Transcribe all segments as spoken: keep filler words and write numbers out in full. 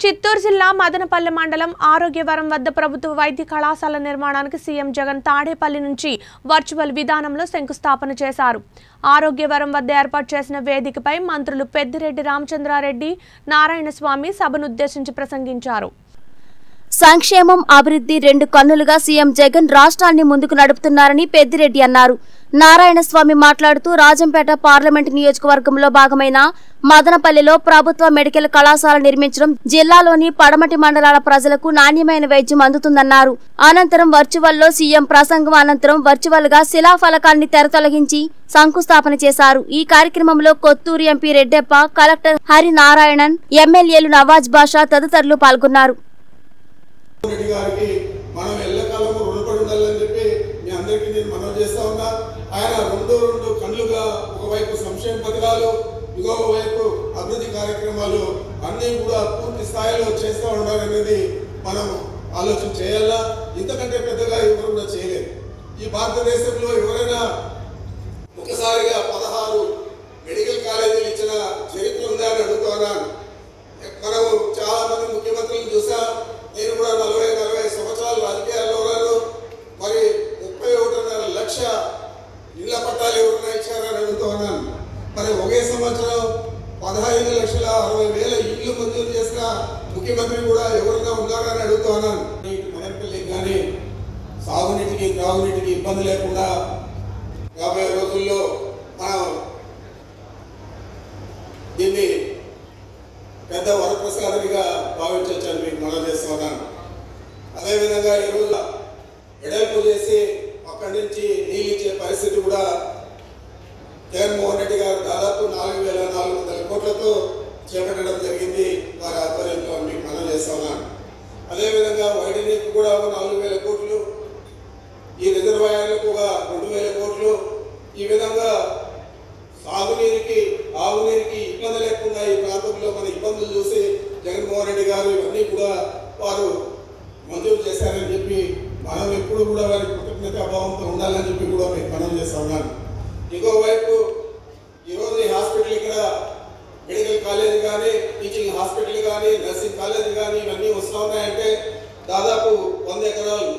చిత్తూరు జిల్లా మదనపల మండలం ఆరోగ్యవరం వద్ద ప్రభుత్వ వైద్య కళాశాల నిర్మాణానికి సీఎం జగన్ తాడేపల్లి నుంచి వర్చువల్ విధానంలో శంకుస్థాపన చేశారు. ఆరోగ్యవరం వద్ద ఏర్పాటు చేసిన వేదికపై మంత్రులు పెద్దిరెడ్డి రామచంద్రారెడ్డి, నారాయణస్వామి సభనుద్దేశించి ప్రసంగించారు. సంక్షేమం అభివృద్ధి రెండు కన్నులుగా సీఎం జగన్ రాష్ట్రాన్ని ముందుకు నడుపుతున్నారని పెద్దిరెడ్డి అన్నారు. నారాయణస్వామి మాట్లాడుతూ రాజంపేట పార్లమెంటు నియోజకవర్గంలో భాగమైన మదనపల్లిలో ప్రభుత్వ మెడికల్ కళాశాల నిర్మించడం జిల్లాలోని పడమటి మండలాల ప్రజలకు నాణ్యమైన వైద్యం అందుతుందన్నారు. అనంతరం వర్చువల్లో సీఎం ప్రసంగం అనంతరం వర్చువల్ గా శిలాఫలకాన్ని తెరతొలగించి శంకుస్థాపన చేశారు. ఈ కార్యక్రమంలో కొత్తూరు ఎంపీ రెడ్డెప్ప, కలెక్టర్ హరినారాయణన్, ఎమ్మెల్యేలు నవాజ్ బాషా తదితరులు పాల్గొన్నారు. మనం ఎల్లకాలము రుణపడి ఉండాలని చెప్పి మీ అందరికీ నేను మనవి చేస్తా ఉన్నా. ఆయన రెండు రెండు కళ్ళుగా ఒకవైపు సంక్షేమ పథకాలు, ఇంకొక వైపు అభివృద్ధి కార్యక్రమాలు అన్నీ కూడా పూర్తి స్థాయిలో చేస్తూ ఉండాలనేది మనం ఆలోచన చేయాలా. ఇంతకంటే పెద్దగా ఎవరు కూడా చేయలేదు. ఈ భారతదేశంలో ఎవరైనా ఒకసారిగా పదహారు మెడికల్ కాలేజీలు ఇచ్చిన చరిత్ర ఉందా అని అడుగుతున్నాను. మనం చాలా మంది ముఖ్యమంత్రులను చూసాం. నేను కూడా నలభై నలభై సంవత్సరాలు రాజకీయాల్లో ఉన్నాను. మరి ముప్పై ఒకటిన్నర లక్ష ఇళ్ల పట్టాలు ఎవరైనా ఇచ్చారని అడుగుతూ ఉన్నాను. మరి ఒకే సంవత్సరం పదహైదు లక్షల అరవై వేల ఇళ్లు మంజూరు చేసిన ముఖ్యమంత్రి కూడా ఎవరైనా ఉన్నారని అడుగుతూ ఉన్నాను. మదనపల్లికి కానీ సాగునీటికి త్రాగునీటికి ఇబ్బంది లేకుండా యాభై రోజుల్లో మనం దీన్ని పెద్ద వరప్రసాదనిగా భావించవచ్చని మీకు మనం చేస్తున్నాను. అదేవిధంగా ఈరోజు వెడల్పు చేసి అక్కడి నుంచి నీళ్ళు ఇచ్చే పరిస్థితి కూడా జగన్మోహన్ రెడ్డి గారు దాదాపు నాలుగు వేల నాలుగు వందల కోట్లతో చేపట్టడం జరిగింది. వారి ఆధ్వర్యంలో మీకు మనం చేస్తున్నాను. అదేవిధంగా వైడనీకి కూడా ఒక నాలుగు వేల కోట్లు, ఈ రిజర్వాయర్లకు ఒక రెండు వేల కోట్లు, ఈ విధంగా సాగునీరుకి ఆగునీరుకి ఇబ్బంది లేకుండా ఈ ప్రాంతంలో మన ఇబ్బందులు చూసి జగన్మోహన్ రెడ్డి గారు ఇవన్నీ కూడా వారు మంజూరు చేశారని చెప్పి మనం ఎప్పుడు కూడా వారి కృతజ్ఞత అభావంతో ఉండాలని చెప్పి కూడా మీకు మనం చేస్తా ఉన్నాను. ఇంకోవైపు ఈరోజు ఈ హాస్పిటల్ ఇక్కడ మెడికల్ కాలేజ్ కానీ, టీచింగ్ హాస్పిటల్ కానీ, నర్సింగ్ కాలేజ్ కానీ ఇవన్నీ వస్తూ ఉన్నాయంటే దాదాపు వంద ఎకరాలు.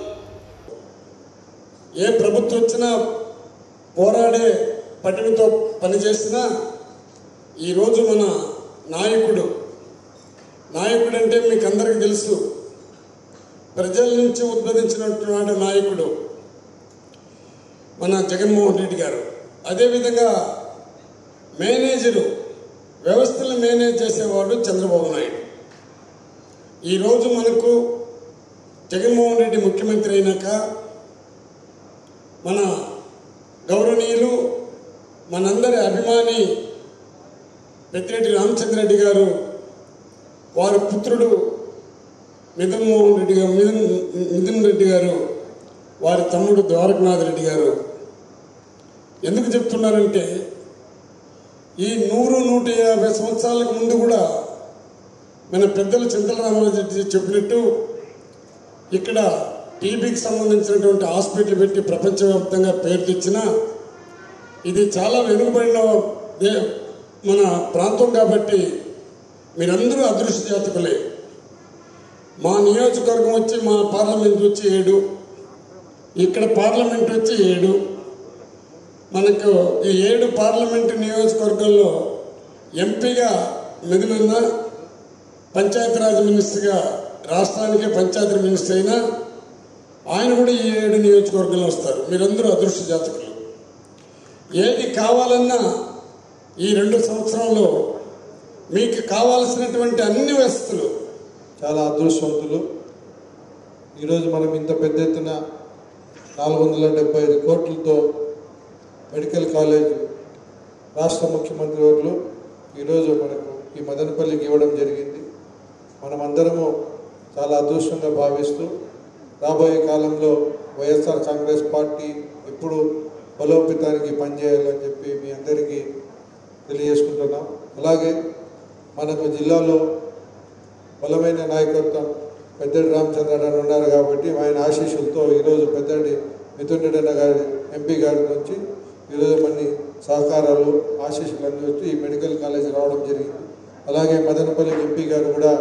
ఏ ప్రభుత్వం వచ్చినా పోరాడే పట్టుదలతో పనిచేసిన ఈరోజు మన నాయకుడు నాయకుడు అంటే మీకు అందరికీ తెలుసు, ప్రజల నుంచి ఉద్భవించినటువంటి నాయకుడు మన జగన్మోహన్ రెడ్డి గారు. అదేవిధంగా మేనేజరు, వ్యవస్థలు మేనేజ్ చేసేవాడు చంద్రబాబు నాయుడు. ఈరోజు మనకు జగన్మోహన్ రెడ్డి ముఖ్యమంత్రి అయినాక మన గౌరవనీయులు మనందరి అభిమాని పెద్దిరెడ్డి రామచంద్రారెడ్డి గారు, వారి పుత్రుడు మిథున్ మోహన్ రెడ్డి గారు మిథున్ మిథున్ రెడ్డి గారు, వారి తమ్ముడు ద్వారకనాథ్ రెడ్డి గారు. ఎందుకు చెప్తున్నారంటే ఈ నూరు నూట యాభై సంవత్సరాలకు ముందు కూడా మన పెద్దలు చింతల రామారెడ్డి చెప్పినట్టు ఇక్కడ టీబీకి సంబంధించినటువంటి హాస్పిటల్ పెట్టి ప్రపంచవ్యాప్తంగా పేరు తెచ్చిన ఇది చాలా వెనుకబడిన మన ప్రాంతం కాబట్టి మీరందరూ అదృష్ట జాతకులే. మా నియోజకవర్గం వచ్చి మా పార్లమెంట్ వచ్చి ఏడు, ఇక్కడ పార్లమెంట్ వచ్చి ఏడు. మనకు ఈ ఏడు పార్లమెంటు నియోజకవర్గాల్లో ఎంపీగా మిగిలిన పంచాయతీరాజ్ మినిస్టర్గా రాష్ట్రానికే పంచాయతీ మినిస్టర్ అయినా ఆయన కూడా ఈ ఏడు నియోజకవర్గంలో వస్తారు. మీరందరూ అదృష్ట జాతకులు. ఏది కావాలన్నా ఈ రెండు సంవత్సరంలో మీకు కావాల్సినటువంటి అన్ని వ్యవస్థలు చాలా అదృష్టవంతులు. ఈరోజు మనం ఇంత పెద్ద ఎత్తున నాలుగు వందల డెబ్బై ఐదు కోట్లతో మెడికల్ కాలేజ్ రాష్ట్ర ముఖ్యమంత్రి వర్యులు ఈరోజు మనకు ఈ మదనపల్లికి ఇవ్వడం జరిగింది. మనమందరము చాలా అదృష్టంగా భావిస్తూ రాబోయే కాలంలో వైఎస్ఆర్ కాంగ్రెస్ పార్టీ ఎప్పుడు బలోపేతానికి పనిచేయాలని చెప్పి మీ అందరికీ తెలియజేసుకుంటున్నాం. అలాగే మనకు జిల్లాలో బలమైన నాయకత్వం పెద్దిరెడ్డి రామచంద్రారెడ్డి ఉన్నారు కాబట్టి ఆయన ఆశీస్సులతో ఈరోజు పెద్దిరెడ్డి మిథున్ రెడ్డి అన్న గారి ఎంపీ గారి నుంచి ఈరోజు మన సహకారాలు ఆశీస్సులు అందిస్తూ ఈ మెడికల్ కాలేజ్ రావడం జరిగింది. అలాగే మదనపల్లి ఎంపీ గారు కూడా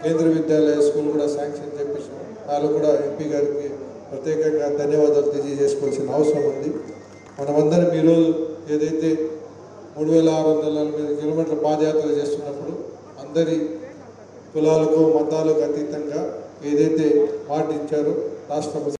కేంద్ర విద్యాలయ స్కూల్ కూడా శాంక్షన్ చేపించాం. వాళ్ళు కూడా ఎంపీ గారికి ప్రత్యేకంగా ధన్యవాదాలు తెలియజేసుకోవాల్సిన అవసరం ఉంది. మనమందరం ఈరోజు ఏదైతే మూడు వేల ఆరు వందల నలభై ఐదు కిలోమీటర్ల పాదయాత్ర చేస్తున్నప్పుడు అందరి కులాలకు మతాలకు అతీతంగా ఏదైతే మాట ఇచ్చారో రాష్ట్ర